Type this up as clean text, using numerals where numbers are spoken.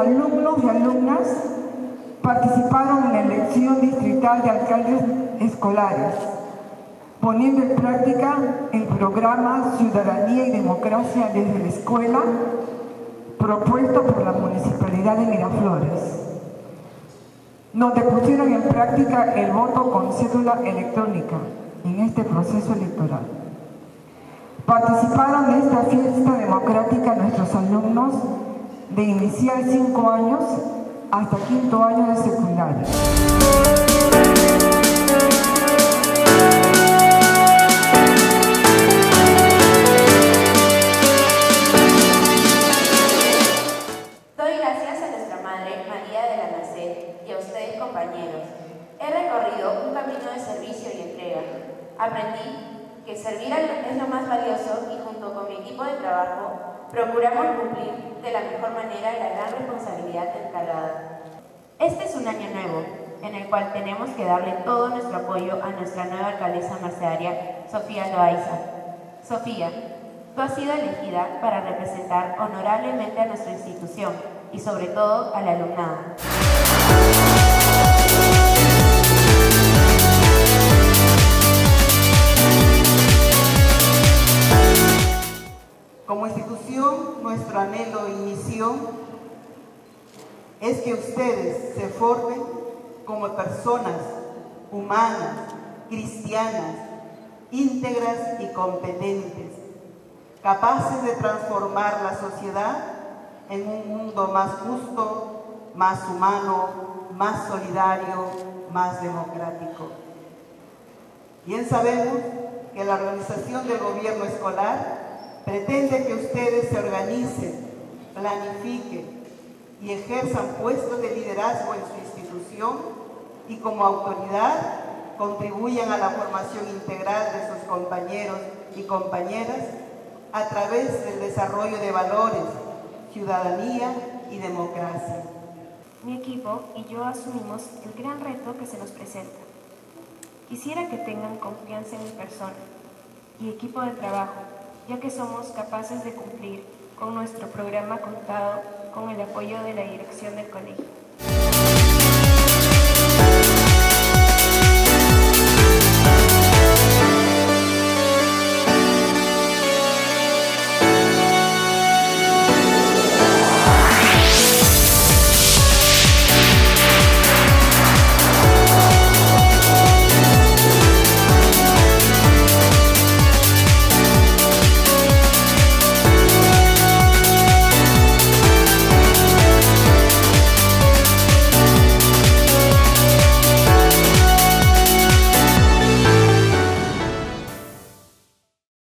alumnos y alumnas participaron en la elección distrital de alcaldes escolares, poniendo en práctica el programa Ciudadanía y Democracia desde la escuela, propuesto por la Municipalidad de Miraflores, donde pusieron en práctica el voto con cédula electrónica en este proceso electoral. Participaron de esta fiesta democrática nuestros alumnos de inicial 5 años hasta 5º año de secundaria. Doy gracias a nuestra Madre María de la Merced y a ustedes, compañeros. He recorrido un camino de servicio y entrega. Aprendí que servir es lo más valioso y junto con mi equipo de trabajo procuramos cumplir de la mejor manera la gran responsabilidad encargada. Este es un año nuevo en el cual tenemos que darle todo nuestro apoyo a nuestra nueva alcaldesa mercedaria, Sofía Loaiza. Sofía, tú has sido elegida para representar honorablemente a nuestra institución y sobre todo al alumnado. Como institución, nuestro anhelo y misión es que ustedes se formen como personas humanas, cristianas, íntegras y competentes, capaces de transformar la sociedad en un mundo más justo, más humano, más solidario, más democrático. Bien sabemos que la organización del gobierno escolar pretende que ustedes se organicen, planifiquen y ejerzan puestos de liderazgo en su institución y como autoridad contribuyan a la formación integral de sus compañeros y compañeras a través del desarrollo de valores, ciudadanía y democracia. Mi equipo y yo asumimos el gran reto que se nos presenta. Quisiera que tengan confianza en mi persona y equipo de trabajo, ya que somos capaces de cumplir con nuestro programa contado con el apoyo de la dirección del colegio.